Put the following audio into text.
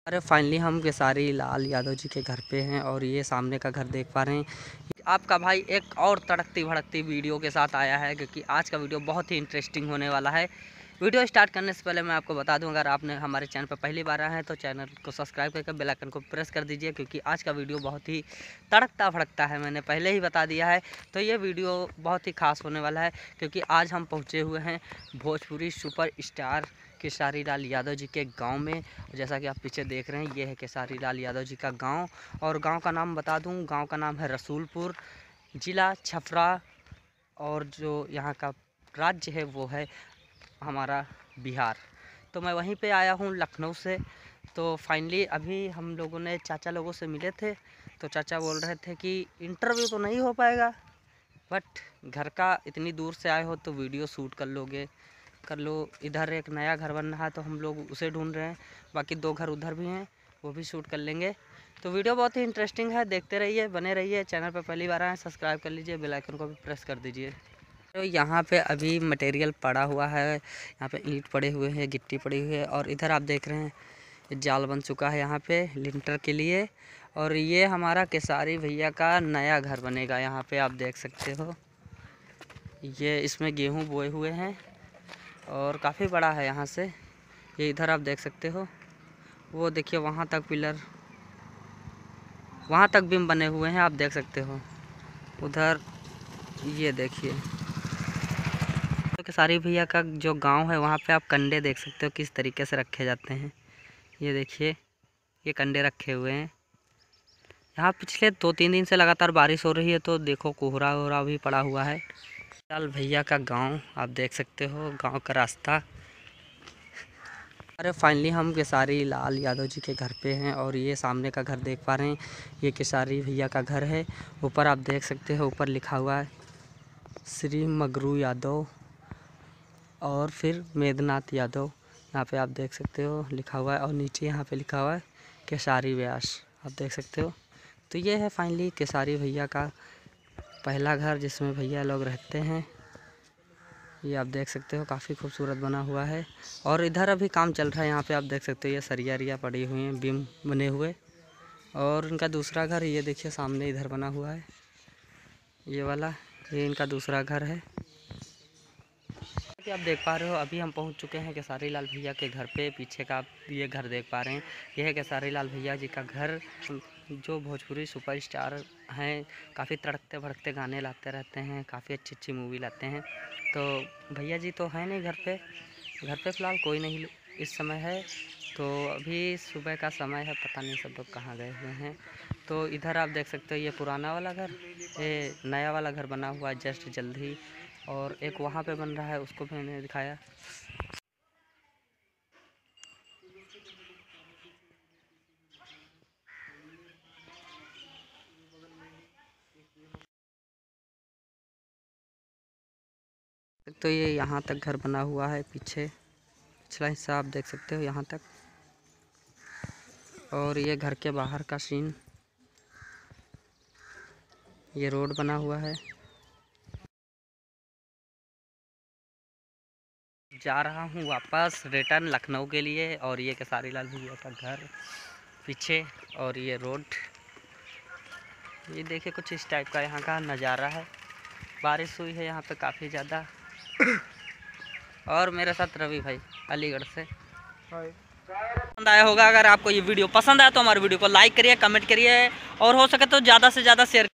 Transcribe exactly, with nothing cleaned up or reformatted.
अरे फाइनली हम केसारी लाल यादव जी के घर पे हैं और ये सामने का घर देख पा रहे हैं। आपका भाई एक और तड़कती भड़कती वीडियो के साथ आया है क्योंकि आज का वीडियो बहुत ही इंटरेस्टिंग होने वाला है। वीडियो स्टार्ट करने से पहले मैं आपको बता दूं, अगर आपने हमारे चैनल पर पहली बार आया है तो चैनल को सब्सक्राइब करके बेल आइकन को प्रेस कर दीजिए क्योंकि आज का वीडियो बहुत ही तड़कता भड़कता है, मैंने पहले ही बता दिया है। तो ये वीडियो बहुत ही खास होने वाला है क्योंकि आज हम पहुँचे हुए हैं भोजपुरी सुपर स्टार केसारी लाल यादव जी के गांव में। जैसा कि आप पीछे देख रहे हैं, ये है केसारी लाल यादव जी का गांव। और गांव का नाम बता दूं, गांव का नाम है रसूलपुर, ज़िला छपरा, और जो यहाँ का राज्य है वो है हमारा बिहार। तो मैं वहीं पे आया हूँ लखनऊ से। तो फाइनली अभी हम लोगों ने चाचा लोगों से मिले थे, तो चाचा बोल रहे थे कि इंटरव्यू तो नहीं हो पाएगा, बट घर का इतनी दूर से आए हो तो वीडियो शूट कर लोगे कर लो। इधर एक नया घर बन रहा है तो हम लोग उसे ढूंढ रहे हैं, बाकी दो घर उधर भी हैं, वो भी शूट कर लेंगे। तो वीडियो बहुत ही इंटरेस्टिंग है, देखते रहिए, बने रहिए। चैनल पर पहली बार आए सब्सक्राइब कर लीजिए, बेल आइकन को भी प्रेस कर दीजिए। तो यहाँ पे अभी मटेरियल पड़ा हुआ है, यहाँ पे ईंट पड़े हुए हैं, गिट्टी पड़ी हुई है, और इधर आप देख रहे हैं जाल बन चुका है यहाँ पे लिंटर के लिए। और ये हमारा केसारी भैया का नया घर बनेगा। यहाँ पे आप देख सकते हो, ये इसमें गेहूँ बोए हुए हैं और काफ़ी बड़ा है। यहाँ से ये इधर आप देख सकते हो, वो देखिए वहाँ तक पिलर, वहाँ तक बीम बने हुए हैं, आप देख सकते हो उधर। ये देखिए तो केसारी भैया का जो गांव है वहाँ पे आप कंडे देख सकते हो किस तरीके से रखे जाते हैं। ये देखिए, ये कंडे रखे हुए हैं। यहाँ पिछले दो तीन दिन से लगातार बारिश हो रही है, तो देखो कोहरा वोहरा भी पड़ा हुआ है। लाल भैया का गांव आप देख सकते हो, गांव का रास्ता। अरे फाइनली हम केसारी लाल यादव जी के घर पे हैं और ये सामने का घर देख पा रहे हैं, ये केसारी भैया का घर है। ऊपर आप देख सकते हो, ऊपर लिखा हुआ है श्री मगरू यादव और फिर मेघनाथ यादव, यहाँ पे आप देख सकते हो लिखा हुआ है। और नीचे यहाँ पे लिखा हुआ है केसारी व्यास, आप देख सकते हो। तो ये है फाइनली केसारी भैया का पहला घर जिसमें भैया लोग रहते हैं। ये आप देख सकते हो काफ़ी खूबसूरत बना हुआ है। और इधर अभी काम चल रहा है, यहाँ पे आप देख सकते हो ये सरिया रिया पड़ी हुई हैं, बीम बने हुए। और इनका दूसरा घर ये देखिए सामने इधर बना हुआ है, ये वाला, ये इनका दूसरा घर है कि आप देख पा रहे हो। अभी हम पहुंच चुके हैं केसारी लाल भैया के घर पे। पीछे का आप ये घर देख पा रहे हैं, यह है केसारी लाल भैया जी का घर, जो भोजपुरी सुपर स्टार हैं, काफ़ी तड़कते भड़कते गाने लाते रहते हैं, काफ़ी अच्छी अच्छी मूवी लाते हैं। तो भैया जी तो है नहीं घर पे, घर पे फ़िलहाल कोई नहीं इस समय है। तो अभी सुबह का समय है, पता नहीं सब लोग कहाँ गए हुए हैं। तो इधर आप देख सकते हो ये पुराना वाला घर, ये नया वाला घर बना हुआ है जस्ट जल्द ही, और एक वहाँ पे बन रहा है, उसको भी मैंने दिखाया। तो ये यहाँ तक घर बना हुआ है, पीछे पिछला हिस्सा आप देख सकते हो यहाँ तक। और ये घर के बाहर का सीन, ये रोड बना हुआ है। जा रहा हूँ वापस रिटर्न लखनऊ के लिए। और ये केसारी लाल भैया का घर पीछे, और ये रोड, ये देखिए कुछ इस टाइप का यहाँ का नज़ारा है। बारिश हुई है यहाँ पे काफ़ी ज़्यादा। और मेरे साथ रवि भाई अलीगढ़ से। पसंद आया होगा, अगर आपको ये वीडियो पसंद आया तो हमारे वीडियो को लाइक करिए, कमेंट करिए, और हो सके तो ज़्यादा से ज़्यादा शेयर